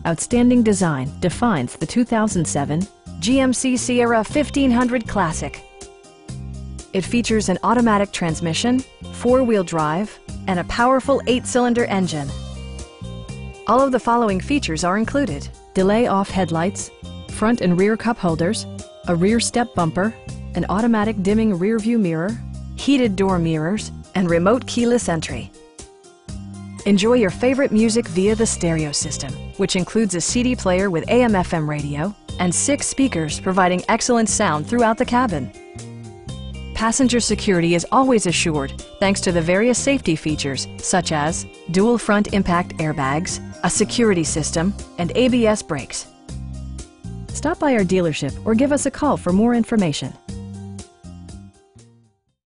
Outstanding design defines the 2007 GMC Sierra 1500 Classic. It features an automatic transmission, four-wheel drive, and a powerful 8-cylinder engine. All of the following features are included: delay-off headlights, front and rear cup holders, a rear step bumper, an automatic dimming rear-view mirror, heated door mirrors, and remote keyless entry. Enjoy your favorite music via the stereo system, which includes a CD player with AM/FM radio and 6 speakers providing excellent sound throughout the cabin. Passenger security is always assured thanks to the various safety features such as dual front impact airbags, a security system, and ABS brakes. Stop by our dealership or give us a call for more information.